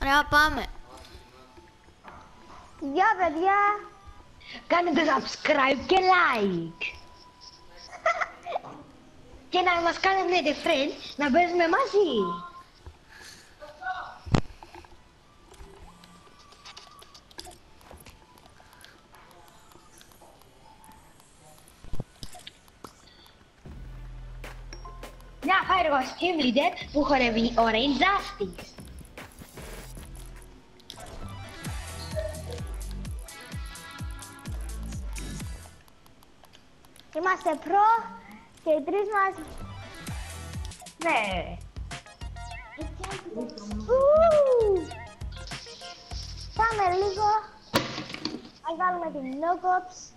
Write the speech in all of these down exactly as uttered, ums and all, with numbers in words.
Ωραία, πάμε. Γεια παιδιά. Κάνετε subscribe και like. Και να μας κάνετε friend να παίζουμε μαζί. Μια φάει εγώ stream leader που χορεύει ο Rain Justice. Είμαστε προ και οι τρεις μας. Ναι. Ου! Πάμε λίγο. Ας βάλουμε την Nogops.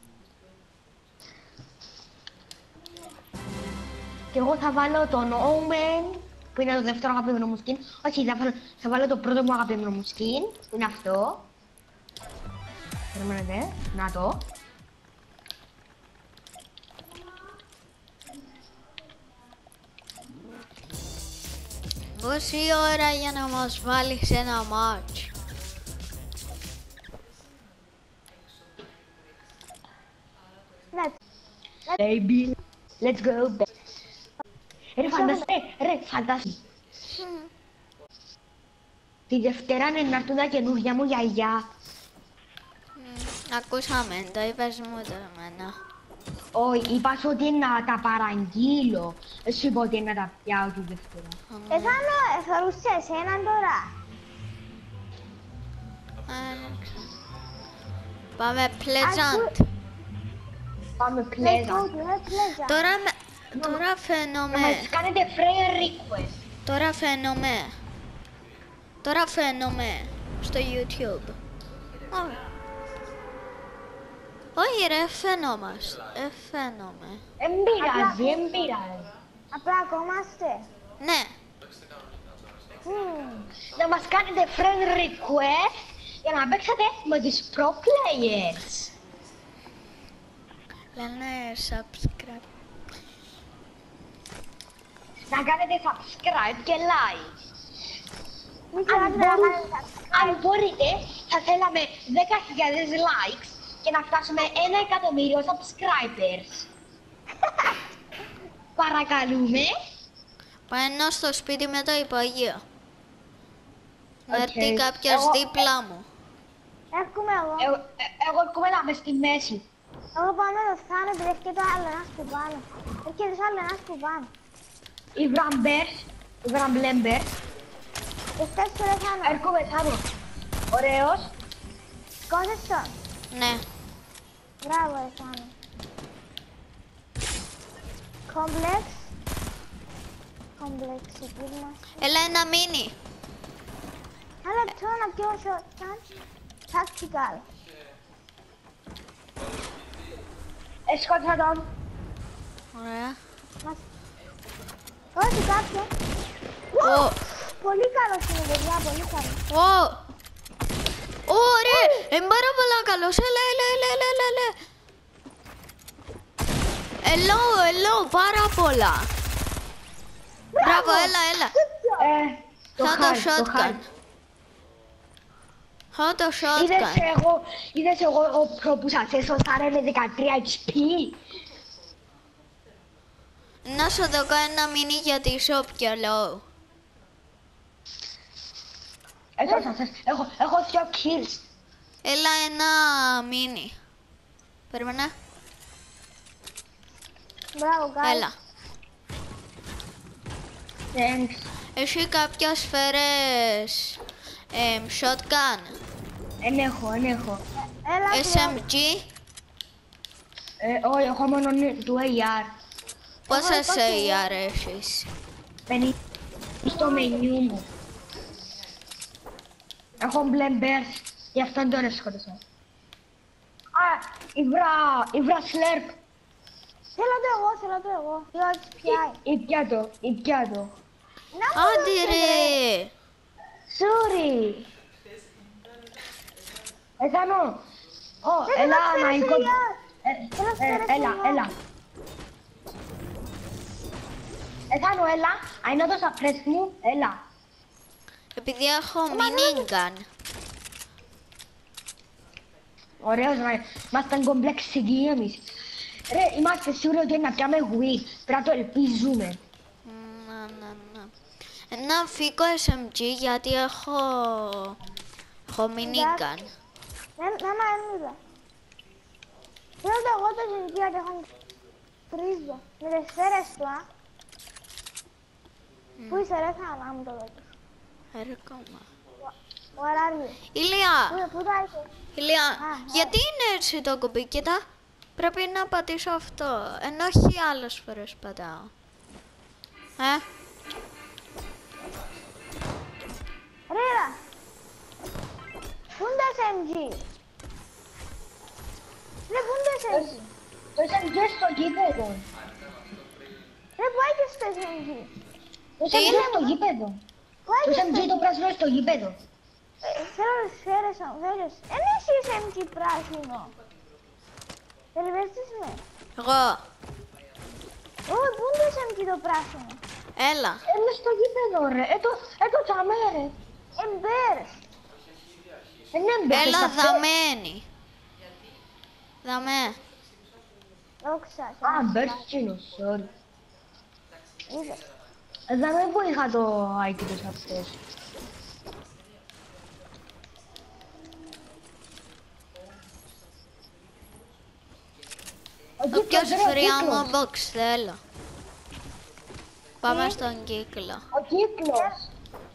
Και εγώ θα βάλω τον Omen, που είναι το δεύτερο αγαπημένο μου skin. Όχι, θα βάλω, θα βάλω το πρώτο μου αγαπημένο μου skin, που είναι αυτό. Περιμένετε, να το. Πόση ώρα για να μας βάλεις ένα μάτς? Ναι. Baby, let's go. Ρε φανταστέ, ρε φανταστέ. Τη Δευτέρα είναι να έρθουν τα καινούργια μου γιαγιά. Ακούσαμε, το είπες μου το εμένα. Όχι, είπα σου ότι να τα παραγγείλω. Εσύ είπα ότι να τα πιάω τη Δευτέρα. Εθάνω, εθωρούσε εσέναν τώρα. Πάμε Pleasant. Πάμε Let's go, πλέον. let's pleasure. Τώρα, με... τώρα Να φαίνομαι. μας κάνετε friend request. Τώρα φαίνομαι. Τώρα φαίνομαι στο YouTube. Όχι. Όχι ρε, φαίνομαστε. Ε, φαίνομαι. Εν πειράζει, εν πειράζει. Απλά ακόμα είστε. Ναι. Μμμ. Να μας κάνετε friend request για να παίξετε με τους pro players. Λένε subscribe. Να κάνετε subscribe και like. Μην Αν ξεχνάτε να μπορείτε, κάνετε αν μπορείτε, θα θέλαμε δέκα χιλιάδες likes και να φτάσουμε ένα εκατομμύριο subscribers. Παρακαλούμε. Πάω στο σπίτι με το υπόγειο. Να Οκ. έρθει κάποιος Εγώ- δίπλα μου. Έρχομαι εγώ. Εγώ, ε, εγώ έρχομαι να είμαι στη μέση. Εγώ πάνω το θάνω επειδή έχει και το άλλο ένα που πάνω. Έχει και το άλλο ένα που πάνω. Οι βραμπέρς, οι βραμπλέμπερς. Εχθές το ρε θάνω. Έρχομαι θάνο. Ωραίος. Σκότες το. Ναι. Μπράβο ρε θάνω. Κόμπλεξ. Κόμπλεξ εκεί είμαστε. Έλα ένα μίνι. Ένα λεπτό να πιω shotgun. Tactical. Έσκοτσα τον. Ωραία. Μας... Όχι κάποιον. Ω. Πολύ καλός είναι παιδιά, πολύ καλός. Ω. Ωραία. Είναι πάρα πολλά καλός. Έλα, έλα, έλα, έλα, έλα, έλα. Ελό, ελό, πάρα πολλά. Μπράβο, έλα, έλα. Ε, το Θα το χάρη, το shotgun. χάρη. Θα το Είδες shotgun. εγώ, είδες εγώ ο προ που σας έσωσα ρε με δεκατρία έιτς πι. Να σου δω ένα μίνι για τη shop και low. Έσωσα σας, έχω, έχω δύο kills. Έλα ένα μίνι. Περίμενα. Μπράβο guys. Έλα. Thanks. Έχει κάποια σφαίρες εμ, shotgun, Εν έχω, εν έχω. Έλα ες εμ τζι, Ε, όχι, έχω μόνο του έι αρ. πόσες έι αρ έχεις? πενήντα στο μενιού μου. Έχω μπλε μπέρς, γι' αυτό τώρα σκότωσα. Α, η βρα, η βρα σλέρπ. Θέλω το εγώ, θέλω το εγώ. Τι όχι πιάει. Ή πιάτο, ή πιάτο. Να μου Άντε δώσετε. ρε! Sorry. Εθάνο. Ω, Θέλω έλα, να να ξέρω οικο... σιγά. Ε, Θέλω να ε, ξέρω Έλα, σιγά. έλα. Εθάνο, έλα. Αν είναι το σαπρές μου, έλα. Επειδή έχω minigun. Ωραίος, ρε. Ήμασταν κομπλεξικοί εμείς. Ρε, είμαστε σίγουροι ότι να πιάμε win. Πρέπει να το ελπίζουμε. Να, να, να. Ένα φύκο ες εμ τζι γιατί έχω... Έχω minigun. Δεν μ' είδα. Θέλω εγώ το γενική γιατί έχω τρίζο. Με τις σφαίρες του, α. Πού είσαι ρε, θα να μου το δώσεις. Έρχομαι. Where are you? Ηλία! Πού, πού θα είσαι? Ηλία, Α, γιατί είναι έτσι το κουμπί, κοίτα. Πρέπει να πατήσω αυτό, ενώ όχι άλλες φορές πατάω. Ε, Ρίδα. Πού είναι το ες εμ τζι? Ρε, πού είναι το ες εμ τζι? Το ες εμ τζι στο γήπεδο. Ρε, πού έχεις το ες εμ τζι? Το ες εμ τζι στο γήπεδο. Πού Το έχεις ες εμ τζι το πράσινο στο γήπεδο. Ε, Θέλω τις σφαίρες μου, θέλεις. Εν εσύ ες εμ τζι πράσινο. Τελειβέστης με. εγώ, Ω, πού είναι το ες εμ τζι το πράσινο? έλα. Είναι στο γήπεδο, ρε. Ε, το, ε, το τσαμέ, ρε. Εμπέρ. Είναι μπες, Έλα αυτό. δαμένη. Δαμέ. Δόξα. Α, μπέρτσινο, sorry. Είδες. Ε, δεν με που είχα το άι κιου τους αυτές. Ο Όποιος κύκλος, ρε, ο free ammo κύκλος. box θέλω. Πάμε στον κύκλο. Ο κύκλος.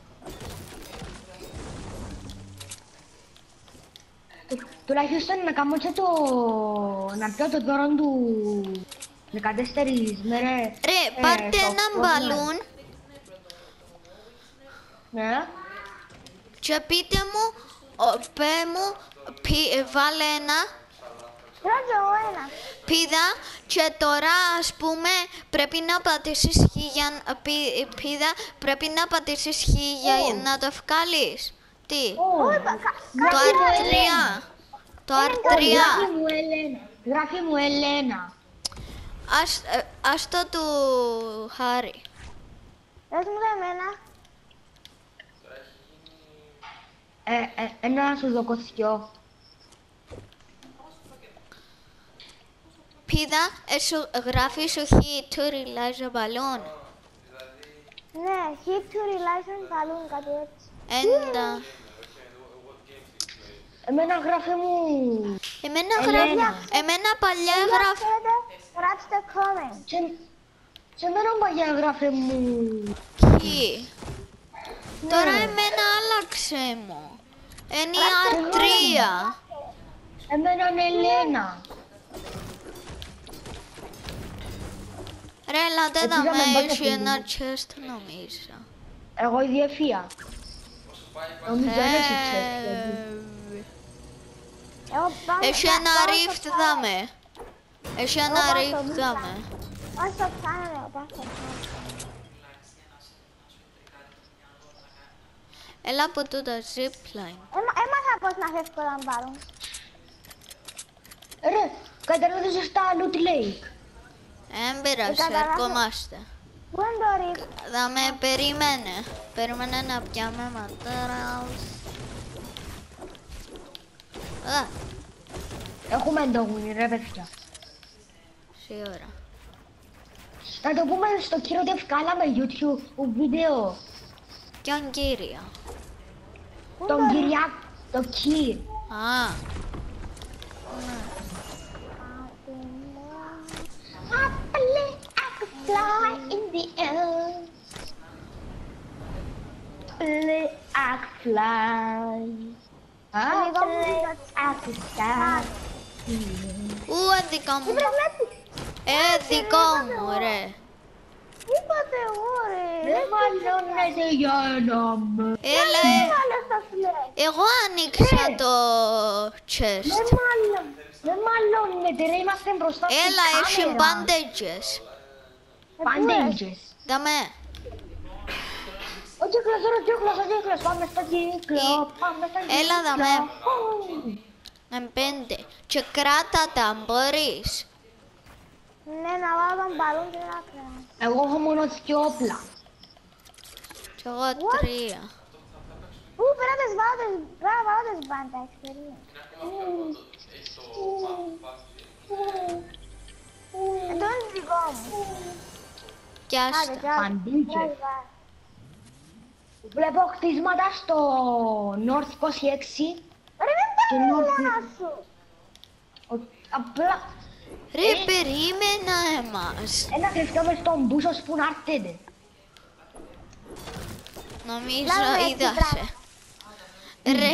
Του- Τουλάχιστον να κάνω και το... να πιω το δώρο του... δεκατέσσερις μέρες. Ρε, ε, πάρτε στο έναν Fortnite. μπαλούν Ναι. και πείτε μου, ο, πέ μου, πι- ε, βάλε ένα, Θέλω κι εγώ ένα. πίδα και τώρα ας πούμε πρέπει να πατήσεις χίλια, πι- πίδα, πρέπει να πατήσεις χίλια Ω. να το βγάλεις. Τι, Ω, Όχι, κα- κα- το κάτι αρ άλλο. τρία, το αρ Γράφει τρία. μου Ελένα. Γράφει μου Ελένα. Ας, ε, ας το του Χάρη. Δες μου το εμένα. Ε, ε, ένα σου δοκοθιό. Πίδα, εσύ γράφει σου χι του ριλάζω μπαλόν. Ναι, hit to relation balloon, κάτι έτσι. Έντα. Εμένα γράφει μου... Εμένα Ελένα. γράφει, εμένα παλιά Αν γράφει. θέλετε, γράψτε comment. Σε, σε μένα παγιά γράφει μου... Χι. Τώρα εμένα άλλαξε μου. Είναι η αρ τρία. Εμένα είναι Ελένα. Ρε, ελάτε Επειδή εδώ δεν με με μπάτε έχει φίλοι. ένα chest νομίζω. Εγώ η διεφία. Νομίζω δεν έχει τσες. Ε, Εγώ πάμε. Έχει να- ένα πάω στο rift channel. δάμε. Έχει Εγώ ένα πάω στο rift Blue δάμε. Πάω στο channel, εγώ πάω στο channel. Έλα από τούτα zipline. Έμα- Έμαθα πώς να φεύγω όταν πάρουν. Ρε, καταρρώτησε σωστά loot lake. Δεν πειράζει, καταλάβω. ερχόμαστε. Πού είναι το rift? Δάμε, περίμενε. Περίμενε να πιάμε materials. Α, Έχουμε το win, ρε παιδιά. σίγουρα. Να το πούμε στο κύριο ότι βγάλαμε YouTube βίντεο. Ποιον κύριο. Πού είναι Τον το rift? Κυριάκ, το Κι. Α, Happily I could fly in the air. Happily I could fly. Happily I could fly. ου, ε, δικό μου. Τι πρέπει? Ε, δικό μου, ρε. Είπατε εγώ ρε. Δεν μαλώνετε για ένα με. Έλα, Τι ε, βάλες τα flex? εγώ άνοιξα Ε. το Δεν chest. μαλώνετε. Δεν μαλώνετε ρε, είμαστε μπροστά στην Έλα, έχει κάμερα. bandages. Bandages. Δάμε. Ο κύκλος, ρε, ο κύκλος, ο κύκλος. Πάμε στο κύκλο, πάμε στο κύκλο. Έλα, δαμέ. Ου. Με πέντε. Και κράτα τα, μπορείς. Ναι, να βάλω τον μπαλούν και να κρέμω. Εγώ έχω μόνο δυο όπλα. Κι εγώ τρία. Πού πρέπει να τις βάλω τις, πρέπει να βάλω τις μπάντες, περίμενε. Αυτό είναι δικό μου. Κι Άντε, άστα. κι άστα. Παντήλια. Βγάλει, βάλε. Βλέπω χτίσματα στο North είκοσι έξι. Ρε, δεν τα Και μιλάω νο- σου. Ο- Απλά Ρε, περίμενα εμάς. ένα κρυφτό μες στον μπούσο που να έρθετε. Νομίζω Λάβε, είδα έτσι, σε. Ρε,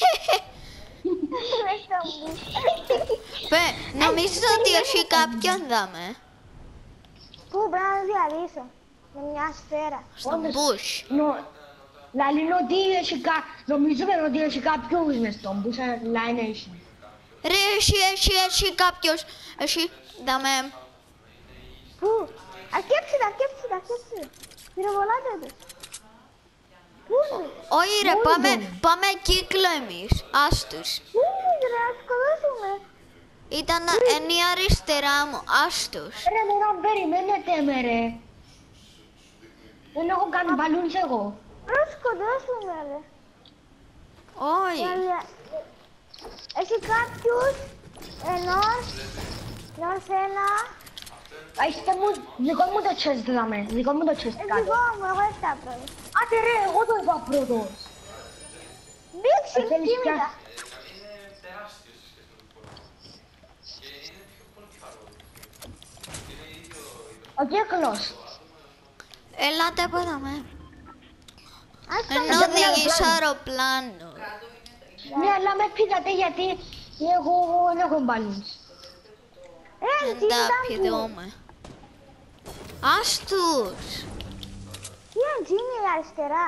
Ρε, στο μου. παι, νομίζω ότι έχει κάποιον δάμε. Πού πρέπει να το διαλύσω. Με μια σφαίρα. Στον Όντως. Bush. Νο- Λαλήν ότι έχει κα... Νομίζουμε ότι έχει κάποιους μες στον μπούσο, αλλά είναι έχει. Ρε, έχει, έχει, έχει κάποιος. Έχει, δάμε. Πού. Αρκέψτε τα, αρκέψτε τα, αρκέψτε τα. Πυροβολάτε τους. Πού είναι. Όχι ρε, πάμε, πάμε κύκλο εμείς. Άστους. Πού είναι ρε, να σκοτώσουμε. Ήταν εν η αριστερά μου. Άστους. Ρε μωρά, περιμένετε με ρε. Δεν έχω κάνει μπαλούνς εγώ. Να σκοτώσουμε ρε. Όχι. Δηλαδή, έχει κάποιους ενός, ενός ένα, Είστε μου, δικό μου το chest δάμε, δικό μου το chest ε, κάτω. δικό μου, εγώ έφτα πρώτα. Άντε ρε, εγώ το είπα πρώτος. Δείξε, Ε, θέλεις κοίμητα. πια- Ο κύκλος. Ελάτε από εδώ με. Ας το Ενώ δεν οδηγείς μιλάω. αεροπλάνο. Ναι, αλλά με πήγατε γιατί εγώ δεν έχω μπαλούνς. Ρε, Δεν τι τα ήταν που. πηδούμε. Άστους. Τι είναι η αριστερά.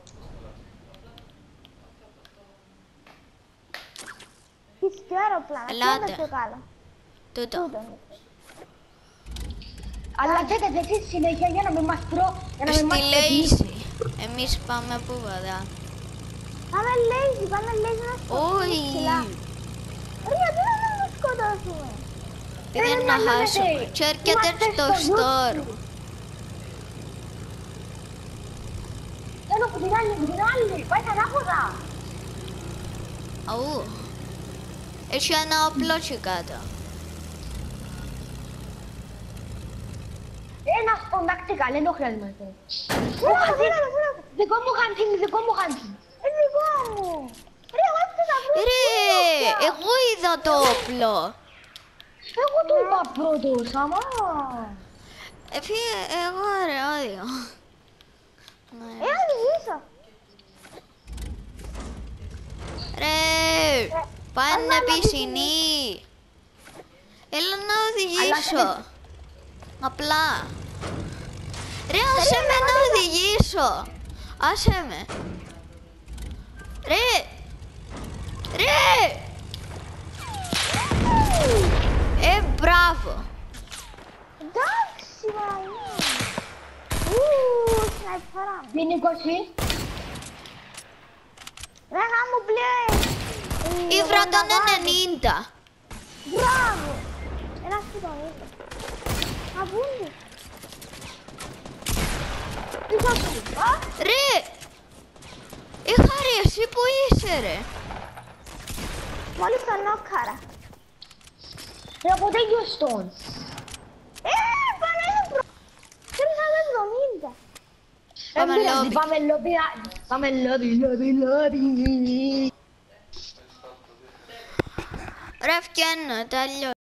Έχεις και αεροπλάνα, ποιο είναι Ελάτε. το πιο καλό. Τούτο. Τούτο είναι. Αλλά θέλετε εσείς συνέχεια για να μην μας προ... για να μην Στη μας Λέιζη. Εμείς πάμε από βαδά. Πάμε lazy, πάμε lazy να σκοτώσουμε ψηλά. Όχι. Ρε, γιατί να μην μας σκοτώσουμε. Επειδή Πρέπει να να λέμε, χάσουμε. ρε. Και έρχεται Είμαστε στο στο στόρ. Θέλω που την άλλη, που την άλλη, πάει ανάποδα. Αού. Έχει ένα όπλο εκεί κάτω. Ένα σποντακτικά, δεν το χρειάζεται. Φύλα, φύλα, φύλα. Δικό μου hunting, δικό μου hunting. Ε, δικό μου. Ρε, εγώ έτσι θα βρω. Ρε, εγώ είδα το όπλο. Εγώ το είπα πρώτος, αμά. Εφή, εγώ ρε, όδιο. Ναι. Ε, οδηγήσω. Ρε, πάνε αλλά πισινή. Έλα να οδηγήσω. Αλλά Απλά. Ρε, άσε με να οδηγήσω. Άσε με. Ρε. Ρε. Ε, μπράβο. Εντάξει, μαλλί. Ου, σναϊπάρα μου. Είναι είκοσι. Ρε, γάμο πλέον. Ήβρα τον ενενήντα. Μπράβο. Ένας που τον είδε. Α, πού είναι. Πίσω σου. Α, Ρε. Ε, Χάρη, εσύ που είσαι ρε. μόλις τον νόκαρα. Ρε, από τέλειος τον. Ε, πάμε στο προ... Τρέχαμε εβδομήντα. Πάμε Δεν πειράζει, λόμπι. Πάμε λόμπι, α, πάμε λόμπι, λόμπι, λόμπι. Ρε, φτιάχνω, τέλειο.